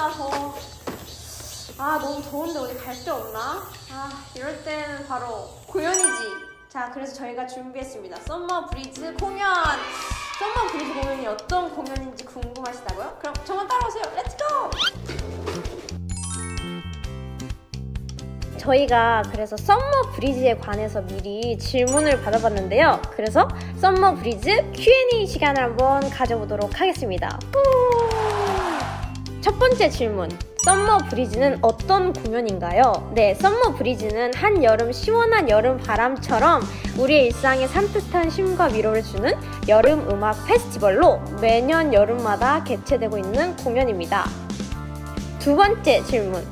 춥다 더워. 아 너무 더운데 어디 갈 데 없나? 아 이럴 때는 바로 공연이지. 자 그래서 저희가 준비했습니다. 썸머 브리즈 공연. 썸머 브리즈 공연이 어떤 공연인지 궁금하시다고요? 그럼 저만 따라오세요. 렛츠고! 저희가 그래서 썸머 브리즈에 관해서 미리 질문을 받아봤는데요. 그래서 썸머 브리즈 Q&A 시간을 한번 가져보도록 하겠습니다. 첫 번째 질문. 썸머 브리즈는 어떤 공연인가요? 네, 썸머 브리즈는 한여름 시원한 여름 바람처럼 우리의 일상에 산뜻한 쉼과 위로를 주는 여름 음악 페스티벌로 매년 여름마다 개최되고 있는 공연입니다. 두 번째 질문.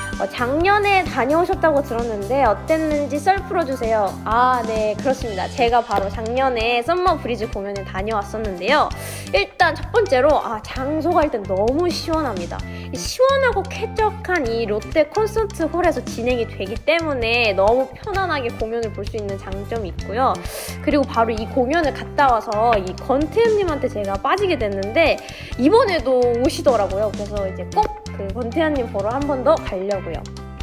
작년에 다녀오셨다고 들었는데 어땠는지 썰 풀어주세요. 아, 네, 그렇습니다. 제가 바로 작년에 썸머 브리즈 공연에 다녀왔었는데요. 일단 첫 번째로 장소가 일단 너무 시원합니다. 시원하고 쾌적한 이 롯데 콘서트 홀에서 진행이 되기 때문에 너무 편안하게 공연을 볼 수 있는 장점이 있고요. 그리고 바로 이 공연을 갔다 와서 이 권태현님한테 제가 빠지게 됐는데 이번에도 오시더라고요. 그래서 이제 꼭 그 권태현님 보러 한 번 더 가려고요.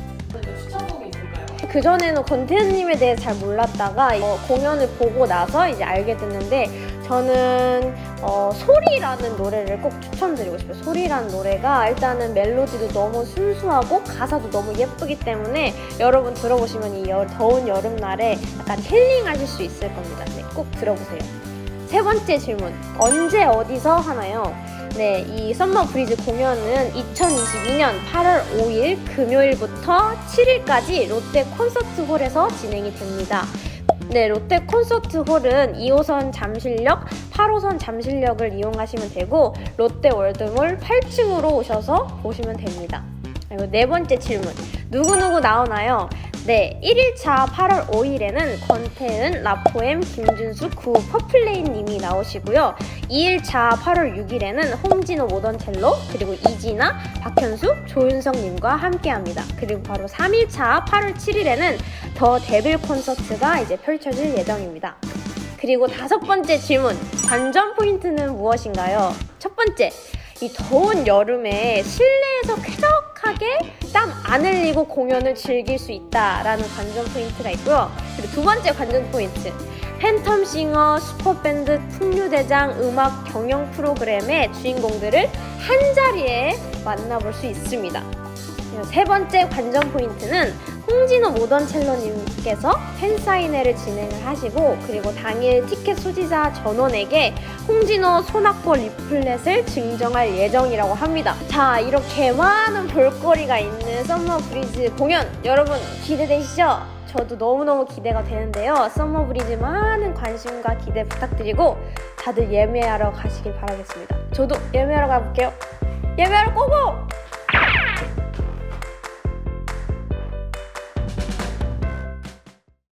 추천곡이 있을까요? 그전에는 권태현님에 대해 잘 몰랐다가 공연을 보고 나서 이제 알게 됐는데 저는 소리라는 노래를 꼭 추천드리고 싶어요. 소리라는 노래가 일단은 멜로디도 너무 순수하고 가사도 너무 예쁘기 때문에 여러분 들어보시면 이 더운 여름날에 약간 힐링하실 수 있을 겁니다. 네, 꼭 들어보세요. 세 번째 질문. 언제 어디서 하나요? 네, 이 썸머 브리즈 공연은 2022년 8월 5일 금요일부터 7일까지 롯데 콘서트홀에서 진행이 됩니다. 네, 롯데 콘서트홀은 2호선 잠실역, 8호선 잠실역을 이용하시면 되고 롯데 월드몰 8층으로 오셔서 보시면 됩니다. 그리고 네 번째 질문. 누구누구 나오나요? 네, 1일차 8월 5일에는 권태은, 라포엠, 김준수, 구, 퍼플레인 님이 나오시고요. 2일차 8월 6일에는 홍진호 모던첼로, 그리고 이진아, 박현수, 조윤성 님과 함께합니다. 그리고 바로 3일차 8월 7일에는 더 데빌 콘서트가 이제 펼쳐질 예정입니다. 그리고 다섯 번째 질문. 관전 포인트는 무엇인가요? 첫 번째. 이 더운 여름에 실내에서 쾌적하게 땀 안 흘리고 공연을 즐길 수 있다라는 관전 포인트가 있고요. 그리고 두 번째 관전 포인트. 팬텀싱어, 슈퍼밴드, 풍류대장 음악 경영 프로그램의 주인공들을 한자리에 만나볼 수 있습니다. 세 번째 관전 포인트는 홍진호 모던첼로님께서 팬사인회를 진행을 하시고 그리고 당일 티켓 소지자 전원에게 홍진호 손악보 리플렛을 증정할 예정이라고 합니다. 자, 이렇게 많은 볼거리가 있는 썸머 브리즈 공연 여러분 기대되시죠? 저도 너무너무 기대가 되는데요. 썸머 브리즈 많은 관심과 기대 부탁드리고 다들 예매하러 가시길 바라겠습니다. 저도 예매하러 가볼게요. 예매하러 고고!